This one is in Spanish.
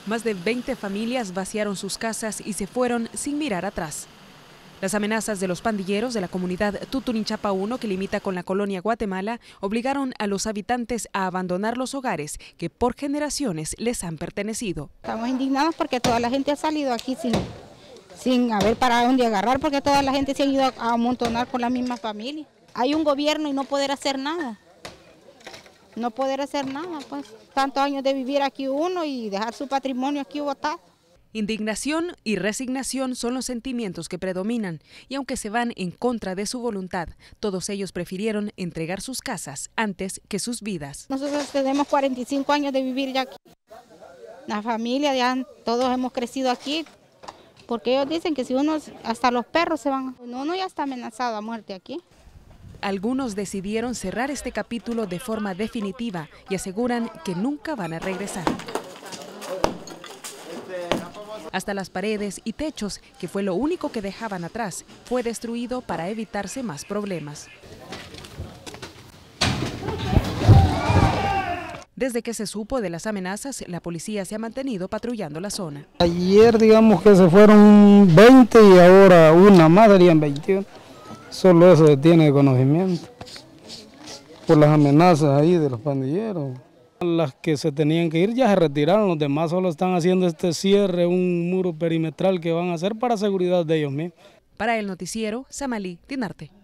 Más de 20 familias vaciaron sus casas y se fueron sin mirar atrás. Las amenazas de los pandilleros de la comunidad Tuturinchapa 1, que limita con la colonia Guatemala, obligaron a los habitantes a abandonar los hogares que por generaciones les han pertenecido. Estamos indignados porque toda la gente ha salido aquí sin haber para dónde agarrar, porque toda la gente se ha ido a amontonar con la misma familia. Hay un gobierno y no poder hacer nada. No poder hacer nada, pues. Tantos años de vivir aquí uno y dejar su patrimonio aquí botado. Indignación y resignación son los sentimientos que predominan, y aunque se van en contra de su voluntad, todos ellos prefirieron entregar sus casas antes que sus vidas. Nosotros tenemos 45 años de vivir ya aquí. La familia, ya todos hemos crecido aquí, porque ellos dicen que si uno, hasta los perros se van, uno ya está amenazado a muerte aquí. Algunos decidieron cerrar este capítulo de forma definitiva y aseguran que nunca van a regresar. Hasta las paredes y techos, que fue lo único que dejaban atrás, fue destruido para evitarse más problemas. Desde que se supo de las amenazas, la policía se ha mantenido patrullando la zona. Ayer digamos que se fueron 20 y ahora una más, serían 21. Solo eso se tiene de conocimiento, por las amenazas ahí de los pandilleros. Las que se tenían que ir ya se retiraron, los demás solo están haciendo este cierre, un muro perimetral que van a hacer para seguridad de ellos mismos. Para el noticiero, Samalí Dinarte.